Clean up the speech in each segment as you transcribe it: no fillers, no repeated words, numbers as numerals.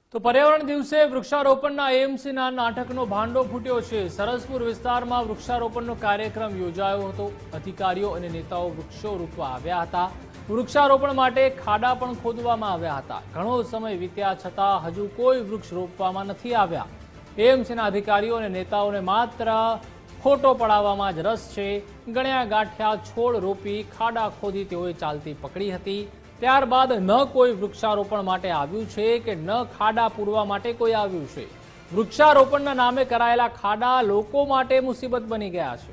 તો પર્યાવરણ દિવસે વૃક્ષારોપણના એએમસીના નાટકનો ભાંડો ફૂટ્યો છે। સરસપુર વિસ્તારમાં વૃક્ષારોપણનો કાર્યક્રમ યોજાયો હતો। અધિકારીઓ અને નેતાઓ વૃક્ષો રોપવા આવ્યા હતા। વૃક્ષારોપણ માટે ખાડા પણ ખોદવામાં આવ્યા હતા। ઘણો સમય વીત્યા છતાં હજુ કોઈ વૃક્ષ રોપવામાં નથી આવ્યા। એએમસીના અધિકારીઓ અને નેતાઓને માત્ર ફોટો પડાવવામાં જ રસ છે। ગણ્યા ગાંઠ્યા છોડ રોપી ખાડા ખોદી તેઓએ ચાલતી પકડી હતી। ત્યારબાદ ન કોઈ વૃક્ષારોપણ માટે આવ્યું છે કે ન ખાડા પૂરવા માટે કોઈ આવ્યું છે। વૃક્ષારોપણના નામે કરાયેલા ખાડા લોકો માટે મુસીબત બની ગયા છે।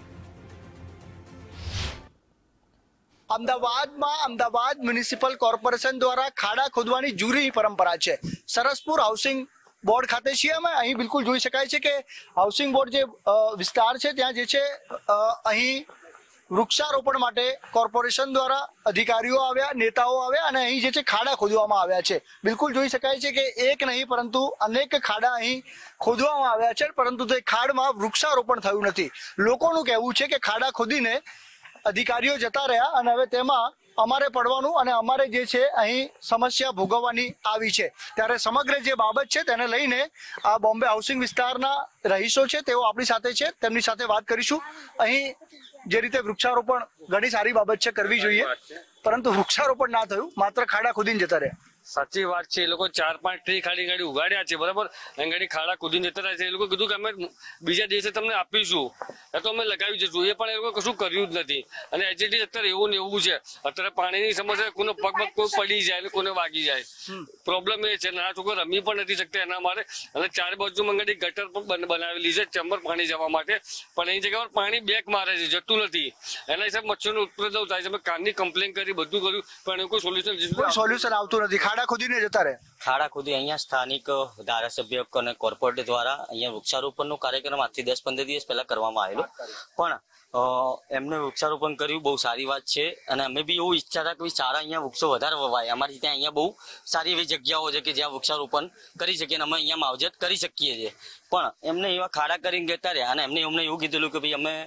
અમદાવાદ મ્યુનિસિપલ કોર્પોરેશન દ્વારા ખાડા ખોદવાની જૂની પરંપરા છે। સરસપુર હાઉસિંગ બોર્ડ ખાતે છીએ અમે। અહીં બિલકુલ જોઈ શકાય છે કે હાઉસિંગ બોર્ડ જે વિસ્તાર છે ત્યાં જે છે અહીં વૃક્ષારોપણ માટે કોર્પોરેશન દ્વારા અધિકારીઓ આવ્યા, નેતાઓ આવ્યા અને અહીં જે છે ખાડા ખોદવામાં આવ્યા છે। બિલકુલ જોઈ શકાય છે કે એક નહીં પરંતુ અનેક ખાડા અહીં ખોદવામાં આવ્યા છે, પરંતુ તે ખાડમાં વૃક્ષારોપણ થયું નથી। લોકોનું કહેવું છે કે ખાડા ખોદીને અધિકારીઓ જતા રહ્યા અને હવે તેમાં અમારે પડવાનું અને અમારે જે છે અહીં સમસ્યા ભોગવવાની આવી છે। ત્યારે સમગ્ર જે બાબત છે તેને લઈને આ બોમ્બે હાઉસિંગ વિસ્તારના રહીશો છે તેઓ આપણી સાથે છે, તેમની સાથે વાત કરીશું। અહીં જે રીતે વૃક્ષારોપણ ઘણી સારી બાબત છે, કરવી જોઈએ, પરંતુ વૃક્ષારોપણ ના થયું, માત્ર ખાડા ખોદીને જતા રહ્યા। સાચી વાત છે। એ લોકો 4-5 ટ્રી ખાડી ઉગાડ્યા છે, બરાબર, ગાડી ખાડા ખોદીને જતા રહ્યા છે। એ લોકો કીધું કે અમે બીજા દિવસે તમને આપીશું, તો અમે લગાવી જશું, એ પણ એ લોકો કશું કર્યું જ નથી। અને એચએટી અત્યારે એવું ને એવું છે। અત્યારે પાણીની સમસ્યા, કોનો પગ કોઈ પડી જાય, કોને વાગી જાય, પ્રોબ્લેમ એ છે। નાના છોકરા રમી પણ નથી શકતા એના માટે। અને ચાર બાજુ મંગાડી ગટર પણ બનાવેલી છે ચેમ્બર પાણી જવા માટે, પણ એની જગ્યા પર પાણી બેક મારે છે, જતું નથી। એના હિસાબે મચ્છરનો ઉપદ્રવ થાય છે। અમે કારની કમ્પ્લેન કરી, બધું કર્યું, પણ એનું કોઈ સોલ્યુશન આવતું નથી। ખાડા ખોદીને જતા રહે। ખાડા ખોદી અહીંયા સ્થાનિક ધારાસભ્ય અને કોર્પોરેટ દ્વારા અહીંયા વૃક્ષારોપણનો કાર્યક્રમ આજથી 10-15 દિવસ પહેલા કરવામાં આવેલો, પણ એમને વૃક્ષારોપણ કર્યું, બહુ સારી વાત છે। અને અમે બી એવું ઈચ્છા હતા કે સારા અહીંયા વૃક્ષો વધારે વવાય। અમારી ત્યાં અહીંયા બહુ સારી એવી જગ્યાઓ છે કે જ્યાં વૃક્ષારોપણ કરી શકીએ અને અમે અહીંયા માવજત કરી શકીએ છીએ, પણ એમને એવા ખાડા કરીને જતા રહ્યા। અને એમને એવું કીધેલું કે ભાઈ અમે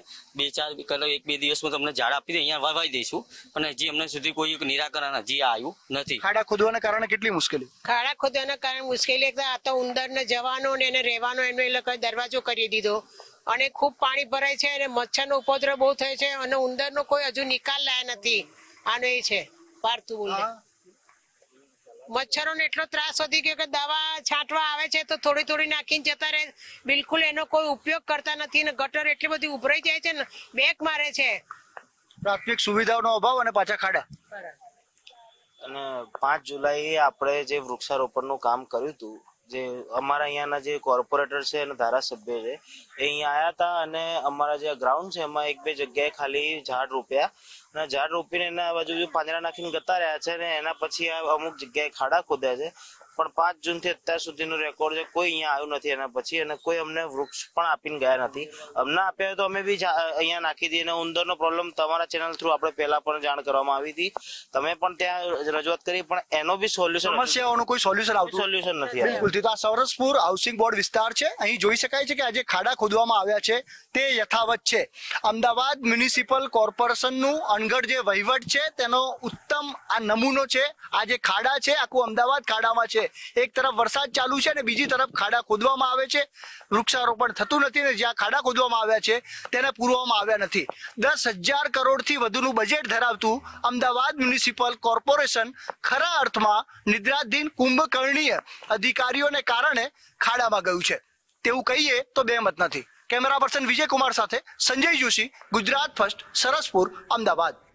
1-2 દિવસમાં તમને ઝાડ આપી દઈએ, અહીંયા વાવાઈ દઈશું, પણ હજી અમને સુધી કોઈ નિરાકરણ હજી આવ્યું નથી। ખાડા ખોદવાના કારણે કેટલી મુશ્કેલી? ખાડા ખોદવાના કારણે મુશ્કેલી આ તો ઉંદરને જવાનો ને એને રહેવાનો એનો એ લોકો દરવાજો કરી દીધો અને ખૂબ પાણી ભરાય છે અને મચ્છરનો ઉપદ્રવ બહુ થાય છે અને ઉંદરનો કોઈ હજુ નિકાલ લાયા નથી। આનો એ છે પારતું ઉંદર। મચ્છરોને એટલો ત્રાસ વધી ગયો કે દવા છાંટવા આવે છે તો થોડી નાખીને જતા રહે, બિલકુલ એનો કોઈ ઉપયોગ કરતા નથી અને ગટર એટલી બધી ઉભરાઈ જાય છે ને, બેક મારે છે। પ્રાથમિક સુવિધાઓનો અભાવ અને પાછા ખાડા। અને 5 જુલાઈએ આપણે જે વૃક્ષારોપણનું કામ કર્યું હતું, જે અમારા અહીંયાના જે કોર્પોરેટર છે અને ધારાસભ્ય છે એ અહીંયા આવ્યા હતા અને અમારા જે ગ્રાઉન્ડ છે એમાં 1-2 જગ્યાએ ખાલી ઝાડ રોપ્યા અને ઝાડ રોપીને એના બાજુ પાંદડા નાખીને જતા રહ્યા છે અને એના પછી અમુક જગ્યાએ ખાડા ખોદ્યા છે, પણ 5 જૂનથી અત્યાર સુધીનો રેકોર્ડ છે, કોઈ અહીંયા આવ્યું નથી એના પછી, અને કોઈ અમને વૃક્ષ પણ આપીને ગયા નથી। અમને આપ્યા તો અમે બી અહીંયા નાખી દઈએ। અને ઉંદરનો પ્રોબ્લેમ તમારા ચેનલ થ્રુ આપણે પહેલા પણ જાણ કરવામાં આવી હતી, તમે પણ ત્યાં રજૂઆત કરી, પણ એનો બી સમસ્યાઓનું કોઈ સોલ્યુશન નથી। બિલકુલ। તો આ સરસપુર હાઉસિંગ બોર્ડ વિસ્તાર છે। અહીં જોઈ શકાય છે કે આજે ખાડા ખોદવામાં આવ્યા છે તે યથાવત છે। અમદાવાદ મ્યુનિસિપલ કોર્પોરેશનનું અનગઢ જે વહીવટ છે તેનો ઉત્તમ આ નમૂનો છે। આ જે ખાડા છે આખું અમદાવાદ ખાડામાં છે। એક તરફ વરસાદ ચાલુ છે અને બીજી તરફ ખાડા ખોદવામાં આવે છે, વૃક્ષારોપણ થતું નથી ને જ્યાં ખાડા ખોદવામાં આવ્યા છે તેને પૂરવામાં આવ્યા નથી। 10,000 કરોડથી વધુનું બજેટ ધરાવતું અમદાવાદ મ્યુનિસિપલ કોર્પોરેશન ખરા અર્થમાં નિદ્રાધીન કુંભકર્ણીય અધિકારીઓને કારણે ખાડામાં ગયું છે તેવું કહીએ તો બેમત નથી। કેમેરા પર્સન વિજય કુમાર સાથે સંજય જોશી, ગુજરાત ફર્સ્ટ, સરસપુર, અમદાવાદ।